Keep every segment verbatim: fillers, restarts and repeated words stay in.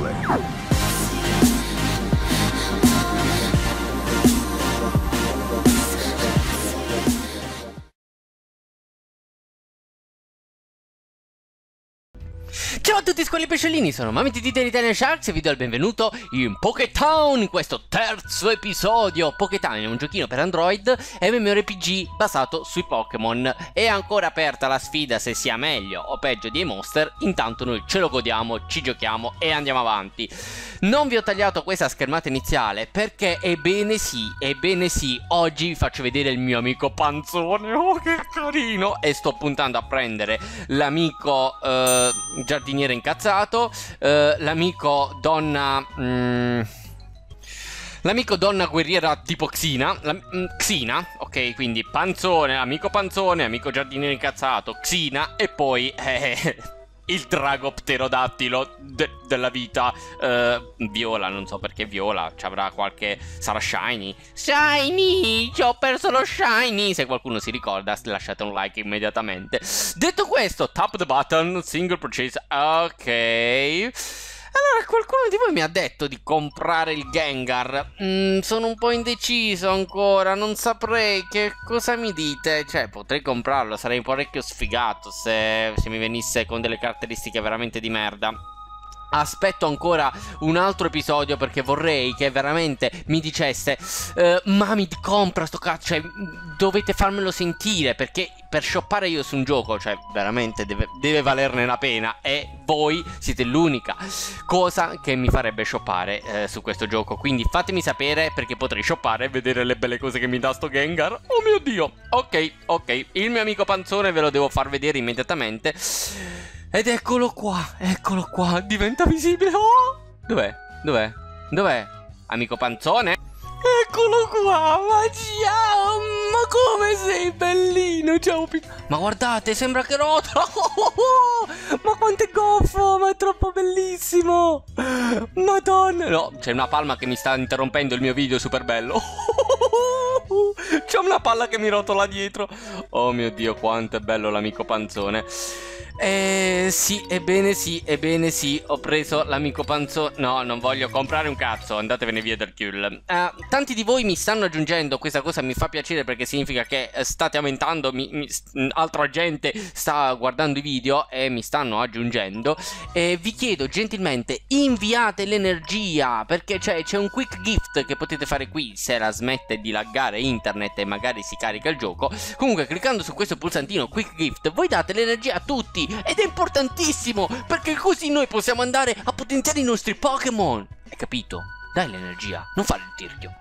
gameplay. Ciao a tutti squali pesciolini, sono Mamiti di Italian Sharks e vi do il benvenuto in Pokétown, in questo terzo episodio. Pokétown è un giochino per Android MMORPG basato sui Pokémon. È ancora aperta la sfida se sia meglio o peggio dei Monster, intanto noi ce lo godiamo, ci giochiamo e andiamo avanti. Non vi ho tagliato questa schermata iniziale perché ebbene sì, ebbene sì, oggi vi faccio vedere il mio amico Panzone, oh che carino! E sto puntando a prendere l'amico eh, giardiniere incazzato, eh, l'amico donna... Mm, l'amico donna guerriera tipo Xina, la, mm, Xina, ok, quindi Panzone, amico Panzone, amico giardiniere incazzato, Xina e poi... Eh, il drago pterodattilo de della vita uh, viola, non so perché viola, ci avrà qualche... sarà shiny. Shiny, ci ho perso lo shiny. Se qualcuno si ricorda lasciate un like immediatamente. Detto questo, tap the button, single purchase, ok. Allora, qualcuno di voi mi ha detto di comprare il Gengar. mm, Sono un po' indeciso ancora, non saprei che cosa mi dite. Cioè, potrei comprarlo, sarei parecchio sfigato se, se mi venisse con delle caratteristiche veramente di merda. Aspetto ancora un altro episodio perché vorrei che veramente mi dicesse uh, Mami, compra sto cazzo, cioè dovete farmelo sentire, perché per shoppare io su un gioco, cioè veramente deve, deve valerne la pena, e voi siete l'unica cosa che mi farebbe shoppare eh, su questo gioco. Quindi fatemi sapere, perché potrei shoppare e vedere le belle cose che mi dà sto Gengar. Oh mio Dio. Ok, ok, il mio amico Panzone ve lo devo far vedere immediatamente. Ed eccolo qua, eccolo qua, diventa visibile. Oh! Dov'è? Dov'è? Dov'è? Amico Panzone? Eccolo qua, ma ciao, ma come sei bellino, ciao. Ma guardate, sembra che rotola. Ma quanto è goffo, ma è troppo bellissimo. Madonna. No, c'è una palma che mi sta interrompendo il mio video super bello. C'è una palla che mi rotola dietro. Oh mio Dio, quanto è bello l'amico Panzone. Eh sì, ebbene sì, ebbene sì, ho preso l'amico Panzone. No, non voglio comprare un cazzo, andatevene via dal kill. uh, Tanti di voi mi stanno aggiungendo, questa cosa mi fa piacere perché significa che state aumentando, mi, mi, altra gente sta guardando i video e mi stanno aggiungendo. E vi chiedo gentilmente, inviate l'energia, perché c'è un quick gift che potete fare qui se la smette di laggare internet e magari si carica il gioco. Comunque cliccando su questo pulsantino quick gift voi date l'energia a tutti. Ed è importantissimo, perché così noi possiamo andare a potenziare i nostri Pokémon. Hai capito? Dai l'energia, non fare il tirchio.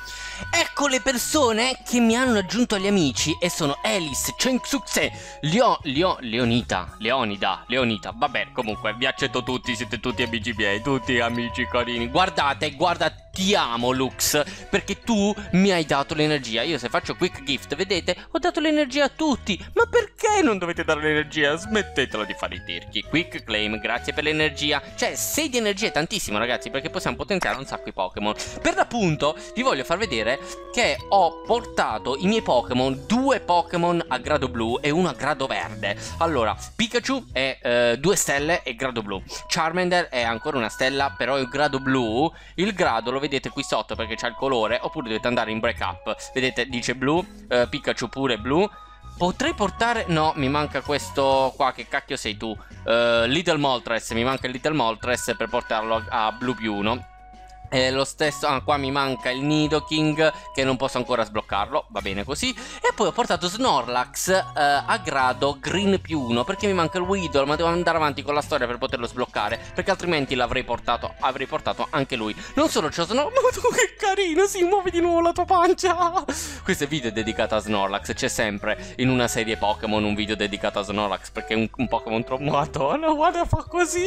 Ecco le persone che mi hanno aggiunto agli amici, e sono Alice, Chengsuxe, Leo, Leo, Leonita, Leonida, Leonita. Vabbè, comunque vi accetto tutti, siete tutti amici miei, tutti amici carini. Guardate, guarda, ti amo Lux, perché tu mi hai dato l'energia. Io se faccio quick gift, vedete, ho dato l'energia a tutti. Ma perché non dovete dare l'energia? Smettetela di fare i tirchi. Quick claim, grazie per l'energia. Cioè, sei di energia è tantissimo ragazzi, perché possiamo potenziare un sacco i Pokémon. Per l'appunto vi voglio far vedere che ho portato i miei Pokémon, due Pokémon a grado blu e uno a grado verde. Allora, Pikachu è eh, due stelle e grado blu. Charmander è ancora una stella, però è grado blu. Il grado lo vedete qui sotto perché c'ha il colore, oppure dovete andare in break up. Vedete, dice blu, eh, Pikachu pure blu. Potrei portare... no, mi manca questo qua, che cacchio sei tu? uh, Little Moltres, mi manca il Little Moltres per portarlo a blu più uno. E lo stesso, ah, qua mi manca il Nidoking che non posso ancora sbloccarlo, va bene così. E poi ho portato Snorlax eh, a grado green più uno, perché mi manca il Weedle, ma devo andare avanti con la storia per poterlo sbloccare, perché altrimenti l'avrei portato, avrei portato anche lui. Non solo c'ho Snorlax, ma tu che carino, si muove di nuovo la tua pancia. Questo video è dedicato a Snorlax, c'è sempre in una serie Pokémon un video dedicato a Snorlax, perché è un, un Pokémon troppo... Madonna, guarda, fa così.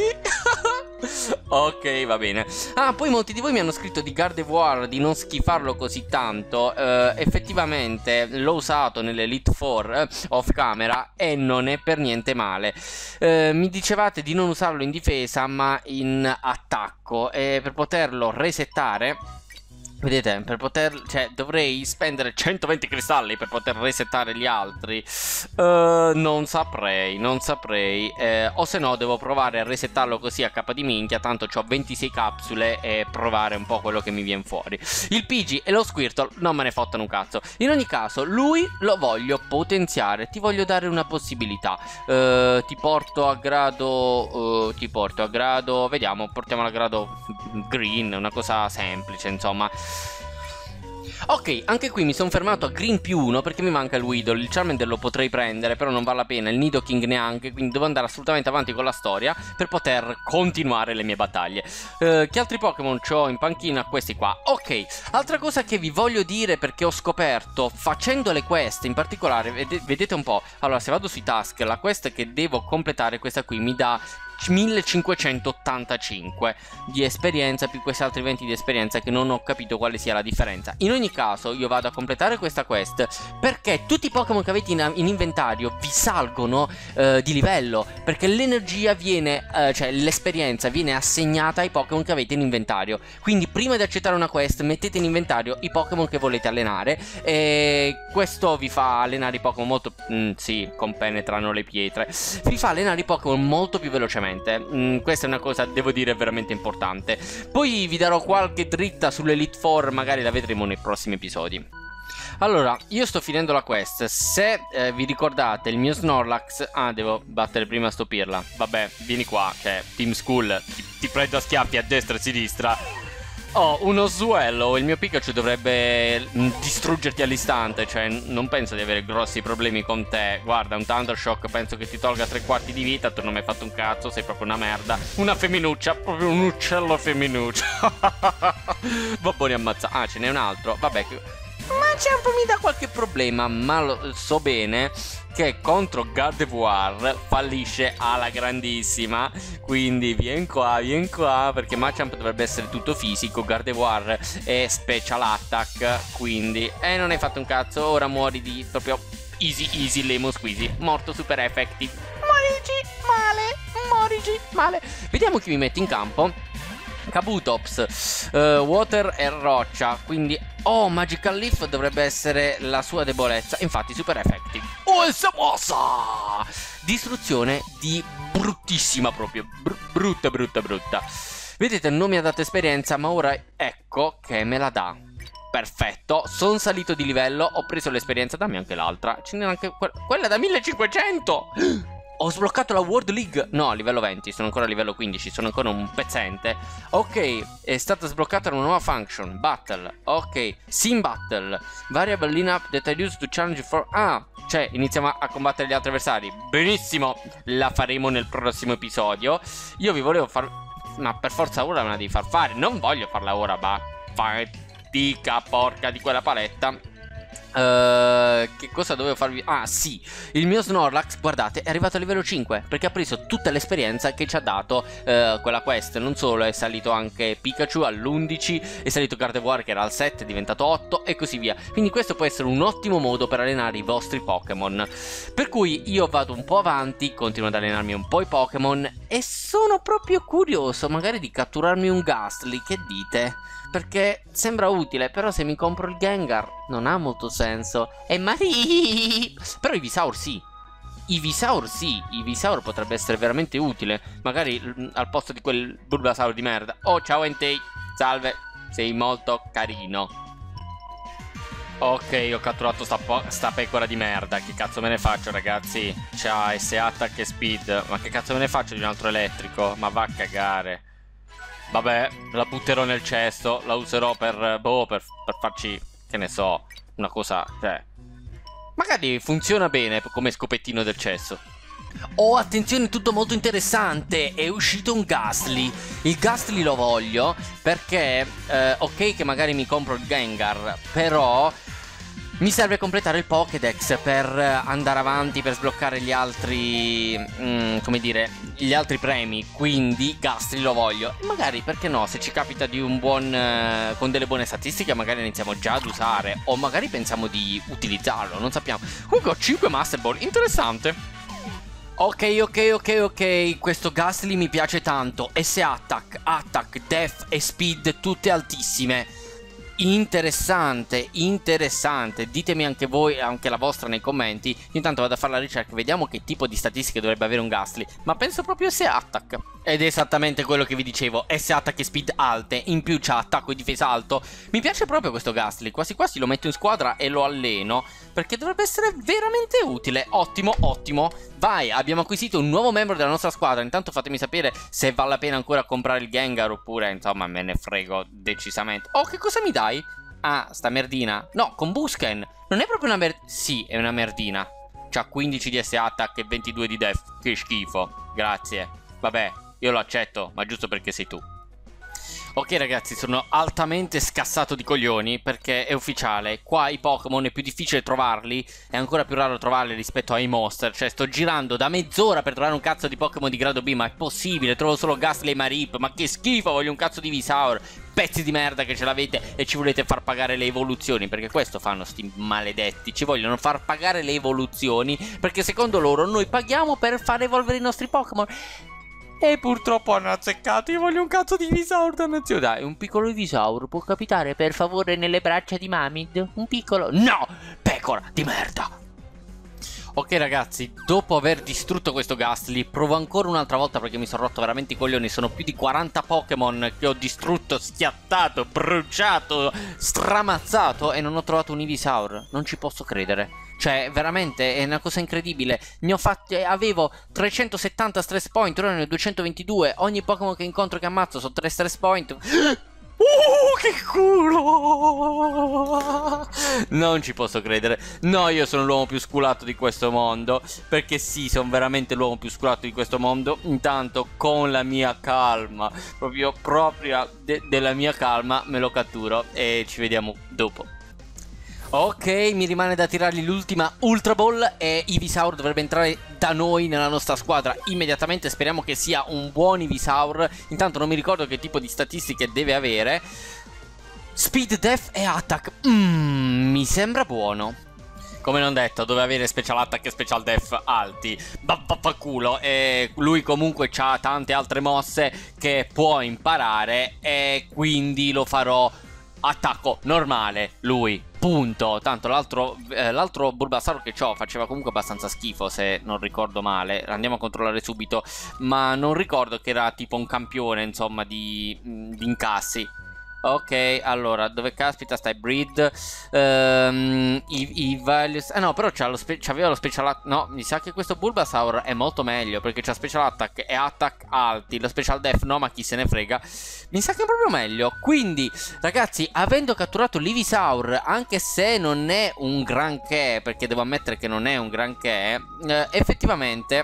Ok, va bene. Ah, poi molti di voi mi hanno scritto di Gardevoir, di non schifarlo così tanto. uh, Effettivamente l'ho usato nell'Elite quattro uh, off camera e non è per niente male. uh, Mi dicevate di non usarlo in difesa ma in attacco, e per poterlo resettare Vedete, per poter, cioè, dovrei spendere centoventi cristalli per poter resettare gli altri. Uh, non saprei, non saprei. Eh, o se no, devo provare a resettarlo così a capa di minchia. Tanto ho ventisei capsule e provare un po' quello che mi viene fuori. Il Pidgey e lo Squirtle non me ne fottano un cazzo. In ogni caso, lui lo voglio potenziare. Ti voglio dare una possibilità. Uh, ti porto a grado. Uh, ti porto a grado. Vediamo, portiamolo a grado green. Una cosa semplice, insomma. Ok, anche qui mi sono fermato a Green più uno perché mi manca il Weedle. Il Charmander lo potrei prendere, però non vale la pena. Il Nidoking neanche, quindi devo andare assolutamente avanti con la storia per poter continuare le mie battaglie. uh, Che altri Pokémon ho in panchina? Questi qua. Ok, altra cosa che vi voglio dire, perché ho scoperto facendo le quest, in particolare, ved vedete un po'. Allora, se vado sui task, la quest che devo completare, questa qui, mi dà millecinquecentottantacinque di esperienza più questi altri venti di esperienza che non ho capito quale sia la differenza. In ogni caso io vado a completare questa quest perché tutti i Pokémon che avete in, in inventario vi salgono eh, di livello, perché l'energia viene, eh, cioè l'esperienza viene assegnata ai Pokémon che avete in inventario. Quindi prima di accettare una quest mettete in inventario i Pokémon che volete allenare e questo vi fa allenare i Pokémon molto... Mm, sì, compenetrano le pietre. Vi fa allenare i Pokémon molto più velocemente. Mm, questa è una cosa, devo dire, veramente importante. Poi vi darò qualche dritta sull'Elite Four, magari la vedremo nei prossimi episodi. Allora, io sto finendo la quest. Se eh, vi ricordate il mio Snorlax... Ah, devo battere prima sto Pirla. Vabbè, vieni qua, cioè, Team School, ti, ti prendo a schiaffi a destra e a sinistra. Oh, uno Swellow, il mio Pikachu dovrebbe distruggerti all'istante, cioè non penso di avere grossi problemi con te. Guarda, un Thundershock penso che ti tolga tre quarti di vita, tu non mi hai fatto un cazzo, sei proprio una merda. Una femminuccia, proprio un uccello femminuccia. Va buoni ammazza. Ah, ce n'è un altro, vabbè. Machamp mi dà qualche problema, ma lo so bene che contro Gardevoir fallisce alla grandissima. Quindi vien qua, vien qua, perché Machamp dovrebbe essere tutto fisico, Gardevoir è special attack, quindi... E eh, non hai fatto un cazzo, ora muori di proprio easy easy lemon squeezy, morto super effective. Morigi male, morigi male. Vediamo chi mi mette in campo. Kabutops, uh, Water e Roccia, quindi... Oh, Magical Leaf dovrebbe essere la sua debolezza, infatti super effective. Oh, il Samosa! Distruzione di bruttissima proprio, Br brutta brutta brutta. Vedete, non mi ha dato esperienza, ma ora ecco che me la dà. Perfetto, sono salito di livello, ho preso l'esperienza, dammi anche l'altra. Ce n'è anche que quella da millecinquecento! Ho sbloccato la World League. No, a livello venti, sono ancora a livello quindici, sono ancora un pezzente. Ok, è stata sbloccata una nuova function, Battle. Ok, Sim Battle, Variable Lineup that I use to challenge for... Ah, cioè iniziamo a combattere gli altri avversari. Benissimo, la faremo nel prossimo episodio. Io vi volevo far... Ma per forza ora me la devi far fare. Non voglio farla ora, ma... Fatica, porca di quella paletta. Uh, che cosa dovevo farvi? Ah sì, il mio Snorlax, guardate, è arrivato a livello cinque perché ha preso tutta l'esperienza che ci ha dato uh, quella quest. Non solo, è salito anche Pikachu all'undici, è salito Gardevoir che era al sette, è diventato otto e così via. Quindi questo può essere un ottimo modo per allenare i vostri Pokémon. Per cui io vado un po' avanti, continuo ad allenarmi un po' i Pokémon e sono proprio curioso magari di catturarmi un Gastly, che dite? Perché sembra utile, però se mi compro il Gengar non ha molto senso. E Marie! Però i Visaur sì. I Visaur sì. I Visaur potrebbe essere veramente utile. Magari al posto di quel Bulbasaur di merda. Oh, ciao Entei. Salve. Sei molto carino. Ok, ho catturato sta, sta pecora di merda. Che cazzo me ne faccio, ragazzi? C'ha S Attack e Speed. Ma che cazzo me ne faccio di un altro elettrico? Ma va a cagare. Vabbè, la butterò nel cesto, la userò per, boh, per, per farci, che ne so, una cosa, cioè... Magari funziona bene come scopettino del cesso. Oh, attenzione, tutto molto interessante, è uscito un Gastly. Il Gastly lo voglio perché, eh, ok che magari mi compro il Gengar, però... mi serve completare il Pokédex per andare avanti, per sbloccare gli altri, mm, come dire, gli altri premi. Quindi Gastly lo voglio. Magari, perché no, se ci capita di un buon, uh, con delle buone statistiche, magari iniziamo già ad usare. O magari pensiamo di utilizzarlo, non sappiamo. Comunque ho cinque Master Ball, interessante. Ok, ok, ok, ok, questo Gastly mi piace tanto. S Attack, Attack, Def e Speed, tutte altissime. Interessante, interessante. Ditemi anche voi, anche la vostra nei commenti. Intanto vado a fare la ricerca, vediamo che tipo di statistiche dovrebbe avere un Gastly. Ma penso proprio sia attack. Ed è esattamente quello che vi dicevo, S attack e speed alte, in più c'ha attacco e difesa alto. Mi piace proprio questo Gastly, quasi quasi lo metto in squadra e lo alleno, perché dovrebbe essere veramente utile. Ottimo, ottimo. Vai, abbiamo acquisito un nuovo membro della nostra squadra. Intanto fatemi sapere se vale la pena ancora comprare il Gengar oppure, insomma, me ne frego decisamente. Oh, che cosa mi dai? Ah, sta merdina. No, con Busken. Non è proprio una merdina. Sì, è una merdina. C'ha quindici di S attack e ventidue di def. Che schifo. Grazie. Vabbè, io lo accetto, ma giusto perché sei tu. Ok ragazzi, sono altamente scassato di coglioni perché è ufficiale, qua i Pokémon è più difficile trovarli, è ancora più raro trovarli rispetto ai Monster, cioè sto girando da mezz'ora per trovare un cazzo di Pokémon di grado B, ma è possibile, trovo solo Gastly e Marip, ma che schifo, voglio un cazzo di Visaur, pezzi di merda che ce l'avete e ci volete far pagare le evoluzioni, perché questo fanno sti maledetti, ci vogliono far pagare le evoluzioni, perché secondo loro noi paghiamo per far evolvere i nostri Pokémon. E purtroppo hanno azzeccato, io voglio un cazzo di Visaur, dannazione. Dai, un piccolo Visaur può capitare per favore nelle braccia di Mamid? Un piccolo... No! Pecora di merda! Ok ragazzi, dopo aver distrutto questo Gastly, provo ancora un'altra volta perché mi sono rotto veramente i coglioni. Sono più di quaranta Pokémon che ho distrutto, schiattato, bruciato, stramazzato e non ho trovato un Ivysaur. Non ci posso credere. Cioè, veramente, è una cosa incredibile. Ne ho fatti, avevo trecentosettanta stress point, ora ne ho duecentoventidue. Ogni Pokémon che incontro che ammazzo sono tre stress point. Uh, che culo! Non ci posso credere. No, io sono l'uomo più sculato di questo mondo. Perché sì, sono veramente l'uomo più sculato di questo mondo. Intanto, con la mia calma, proprio propria de della mia calma, me lo catturo. E ci vediamo dopo. Ok, mi rimane da tirargli l'ultima Ultra Ball e Ivysaur dovrebbe entrare da noi nella nostra squadra immediatamente. Speriamo che sia un buon Ivysaur. Intanto non mi ricordo che tipo di statistiche deve avere. Speed, Def e Attack. Mmm, mi sembra buono. Come non detto, deve avere Special Attack e Special Def alti. Vaffanculo. E lui comunque ha tante altre mosse che può imparare e quindi lo farò attacco normale, lui. Punto. Tanto l'altro eh, l'altro Bulbasaur che ho faceva comunque abbastanza schifo, se non ricordo male. Andiamo a controllare subito. Ma non ricordo che era tipo un campione, insomma, di, di incassi. Ok, allora, dove caspita stai? Breed um, i, i values. Eh no, però c'aveva lo special attack. No, mi sa che questo Bulbasaur è molto meglio, perché c'ha special attack e attack alti. Lo special def no, ma chi se ne frega. Mi sa che è proprio meglio. Quindi, ragazzi, avendo catturato l'Ivysaur, anche se non è un granché, perché devo ammettere che non è un granché, eh, effettivamente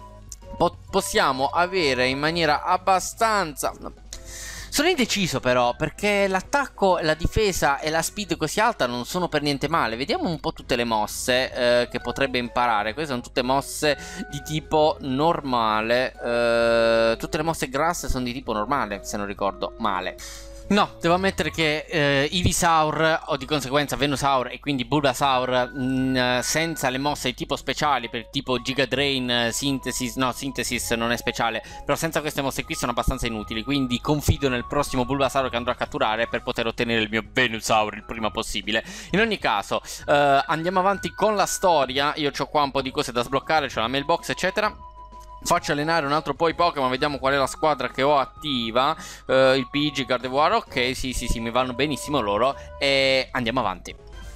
po possiamo avere in maniera abbastanza... Sono indeciso però, perché l'attacco, la difesa e la speed così alta non sono per niente male. Vediamo un po' tutte le mosse eh, che potrebbe imparare. Queste sono tutte mosse di tipo normale. eh, Tutte le mosse grass sono di tipo normale, se non ricordo male. No, devo ammettere che eh, Ivysaur, o di conseguenza Venusaur e quindi Bulbasaur, mh, senza le mosse di tipo speciali, per tipo Giga Drain, Synthesis, no, Synthesis non è speciale, però senza queste mosse qui sono abbastanza inutili, quindi confido nel prossimo Bulbasaur che andrò a catturare per poter ottenere il mio Venusaur il prima possibile. In ogni caso, eh, andiamo avanti con la storia. Io ho qua un po' di cose da sbloccare, c'ho la mailbox eccetera. Faccio allenare un altro po' i Pokémon, vediamo qual è la squadra che ho attiva. uh, Il P G, Gardevoir, ok, sì sì sì, mi vanno benissimo loro. E andiamo avanti.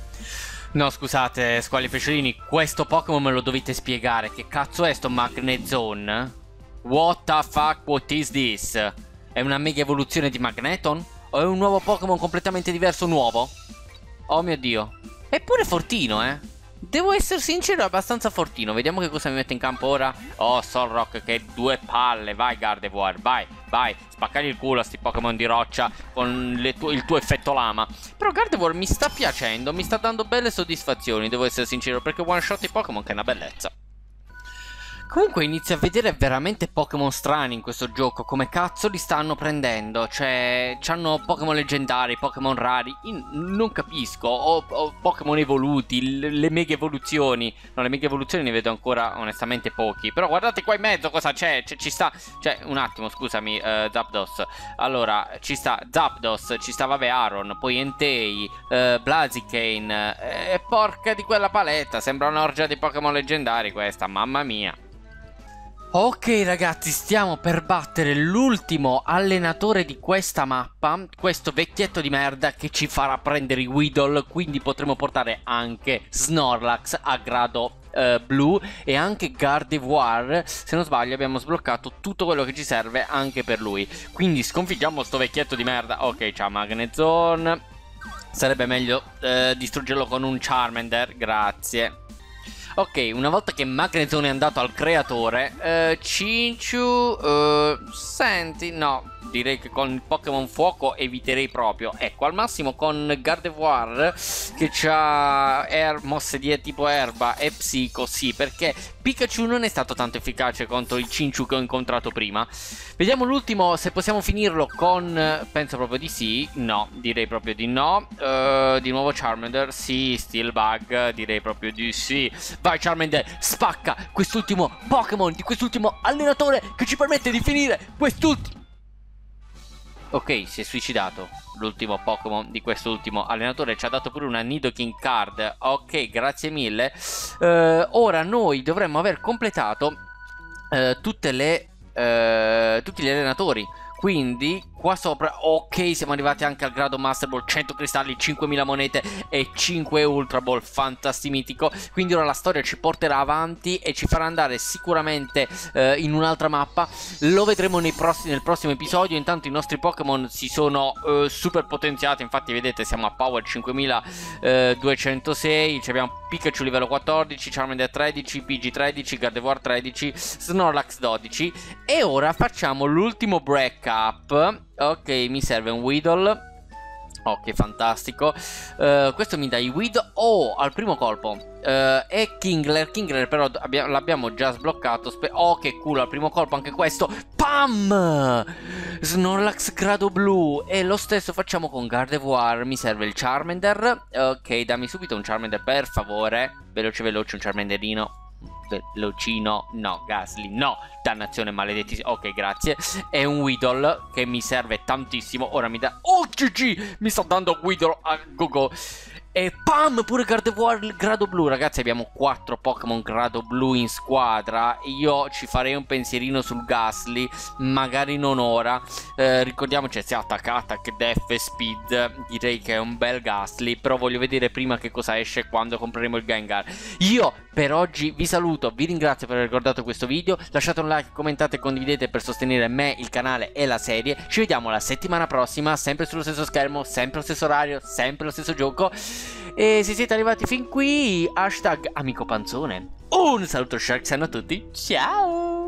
No scusate squali pesciolini, questo Pokémon me lo dovete spiegare. Che cazzo è sto Magnezone? What the fuck, what is this? È una mega evoluzione di Magneton? O è un nuovo Pokémon completamente diverso nuovo? Oh mio dio. Eppure fortino, eh. Devo essere sincero, è abbastanza fortino. Vediamo che cosa mi mette in campo ora. Oh, Solrock, che due palle. Vai, Gardevoir, vai, vai. Spaccagli il culo a sti Pokémon di roccia con le tu il tuo effetto lama. Però Gardevoir mi sta piacendo, mi sta dando belle soddisfazioni, devo essere sincero, perché one shot i Pokémon che è una bellezza. Comunque inizio a vedere veramente Pokémon strani in questo gioco. Come cazzo li stanno prendendo? Cioè, c'hanno Pokémon leggendari, Pokémon rari. Io non capisco. O, o Pokémon evoluti, le, le mega evoluzioni. No, le mega evoluzioni ne vedo ancora onestamente pochi. Però guardate qua in mezzo cosa c'è. Ci sta. Cioè, un attimo, scusami, uh, Zapdos. Allora, ci sta Zapdos, ci sta, vabbè, Aron, poi Entei, uh, Blaziken. E eh, porca di quella paletta. Sembra un'orgia di Pokémon leggendari questa, mamma mia. Ok ragazzi, stiamo per battere l'ultimo allenatore di questa mappa, questo vecchietto di merda che ci farà prendere i Weedle, quindi potremo portare anche Snorlax a grado uh, blu e anche Gardevoir. Se non sbaglio abbiamo sbloccato tutto quello che ci serve anche per lui, quindi sconfiggiamo sto vecchietto di merda. Ok, ciao Magnezone, sarebbe meglio uh, distruggerlo con un Charmander, grazie. Ok, una volta che Magnezone è andato al creatore, eh, Chinchu, eh, senti, no, direi che con il Pokémon fuoco eviterei proprio. Ecco, al massimo con Gardevoir, che c'ha er mosse di tipo erba e psico, sì, perché Pikachu non è stato tanto efficace contro il Chinchu che ho incontrato prima. Vediamo l'ultimo, se possiamo finirlo con, penso proprio di sì, no, direi proprio di no. uh, Di nuovo Charmander, sì, Steel Bug, direi proprio di sì. Vai Charmander, spacca quest'ultimo Pokémon di quest'ultimo allenatore che ci permette di finire quest'ultimo. Ok, si è suicidato l'ultimo Pokémon di quest'ultimo allenatore. Ci ha dato pure una Nidoking card. Ok, grazie mille. uh, Ora noi dovremmo aver completato uh, tutte le uh, tutti gli allenatori. Quindi qua sopra, ok, siamo arrivati anche al grado Master Ball, cento cristalli, cinquemila monete e cinque Ultra Ball, fantastimitico. Quindi ora la storia ci porterà avanti e ci farà andare sicuramente eh, in un'altra mappa. Lo vedremo nei prossimi, nel prossimo episodio. Intanto i nostri Pokémon si sono eh, super potenziati, infatti vedete siamo a Power cinquemiladuecentosei, abbiamo Pikachu livello quattordici, Charmander tredici, Pidgey tredici, Gardevoir tredici, Snorlax dodici. E ora facciamo l'ultimo break up. Ok, mi serve un Weedle. Ok, fantastico. uh, Questo mi dà i Weedle. Oh, al primo colpo uh, è Kingler. Kingler però l'abbiamo già sbloccato. Oh, che culo, al primo colpo anche questo. Pam! Snorlax grado blu. E lo stesso facciamo con Gardevoir. Mi serve il Charmander. Ok, dammi subito un Charmander per favore. Veloce veloce, un Charmanderino velocino. No, Gastly, no, dannazione maledetti. Ok, grazie. È un Weedle che mi serve tantissimo. Ora mi dà, oh G G, mi sta dando Weedle a go go. E pam, pure Gardevoir grado blu. Ragazzi, abbiamo quattro Pokémon grado blu in squadra. Io ci farei un pensierino sul Gastly, magari non ora. eh, Ricordiamoci sia Attack, Attack, Def e Speed. Direi che è un bel Gastly, però voglio vedere prima che cosa esce quando compreremo il Gengar. Io per oggi vi saluto, vi ringrazio per aver guardato questo video. Lasciate un like, commentate e condividete per sostenere me, il canale e la serie. Ci vediamo la settimana prossima, sempre sullo stesso schermo, sempre lo stesso orario, sempre lo stesso gioco. E se siete arrivati fin qui, hashtag amico panzone. Un saluto Sharksan a tutti, ciao!